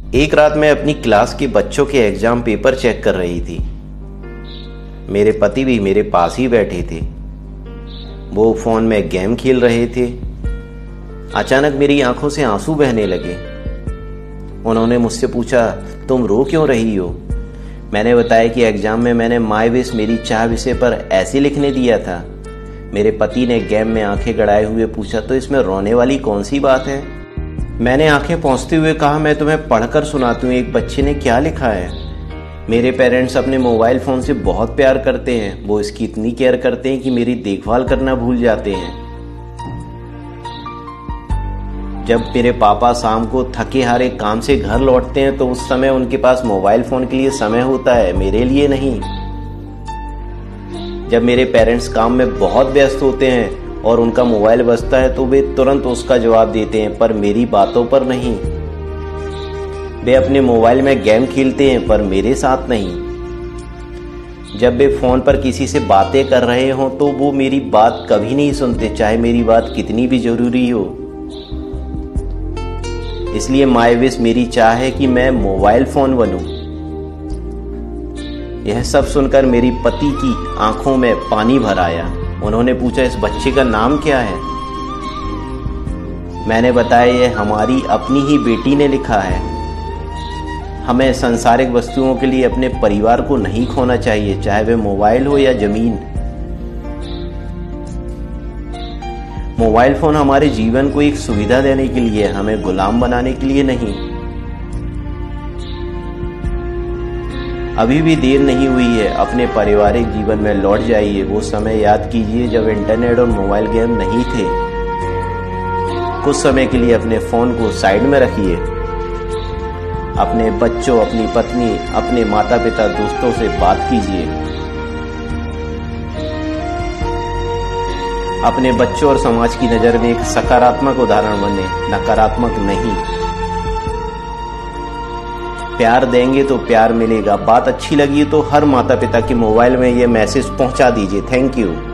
एक रात मैं अपनी क्लास के बच्चों के एग्जाम पेपर चेक कर रही थी। मेरे पति भी मेरे पास ही बैठे थे। वो फोन में गेम खेल रहे थे। अचानक मेरी आंखों से आंसू बहने लगे। उन्होंने मुझसे पूछा, तुम रो क्यों रही हो? मैंने बताया कि एग्जाम में मैंने माय विश मेरी चाह विषय पर ऐसे लिखने दिया था। मेरे पति ने गेम में आंखें गड़ाए हुए पूछा, तो इसमें रोने वाली कौन सी बात है? मैंने आंखें पोंछते हुए कहा, मैं तुम्हें पढ़कर सुनाती हूँ एक बच्चे ने क्या लिखा है। मेरे पेरेंट्स अपने मोबाइल फ़ोन से बहुत प्यार करते हैं। वो इसकी इतनी केयर करते हैं कि मेरी देखभाल करना भूल जाते हैं। जब मेरे पापा शाम को थके हारे काम से घर लौटते हैं तो उस समय उनके पास मोबाइल फ़ोन के लिए समय होता है, मेरे लिए नहीं। जब मेरे पेरेंट्स काम में बहुत व्यस्त होते हैं और उनका मोबाइल बजता है तो वे तुरंत उसका जवाब देते हैं, पर मेरी बातों पर नहीं। वे अपने मोबाइल में गेम खेलते हैं पर मेरे साथ नहीं। जब वे फोन पर किसी से बातें कर रहे हों तो वो मेरी बात कभी नहीं सुनते, चाहे मेरी बात कितनी भी जरूरी हो। इसलिए माय विश मेरी चाह है कि मैं मोबाइल फोन बनूं। यह सब सुनकर मेरी पति की आंखों में पानी भर आया। उन्होंने पूछा, इस बच्चे का नाम क्या है? मैंने बताया, यह हमारी अपनी ही बेटी ने लिखा है। हमें सांसारिक वस्तुओं के लिए अपने परिवार को नहीं खोना चाहिए, चाहे वे मोबाइल हो या जमीन। मोबाइल फोन हमारे जीवन को एक सुविधा देने के लिए, हमें गुलाम बनाने के लिए नहीं। अभी भी देर नहीं हुई है, अपने पारिवारिक जीवन में लौट जाइए। वो समय याद कीजिए जब इंटरनेट और मोबाइल गेम नहीं थे। कुछ समय के लिए अपने फोन को साइड में रखिए। अपने बच्चों, अपनी पत्नी, अपने माता पिता, दोस्तों से बात कीजिए। अपने बच्चों और समाज की नजर में एक सकारात्मक उदाहरण बने, नकारात्मक नहीं। प्यार देंगे तो प्यार मिलेगा। बात अच्छी लगी तो हर माता पिता के मोबाइल में ये मैसेज पहुंचा दीजिए। Thank you.